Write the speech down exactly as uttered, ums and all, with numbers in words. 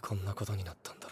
こんなことになったんだ。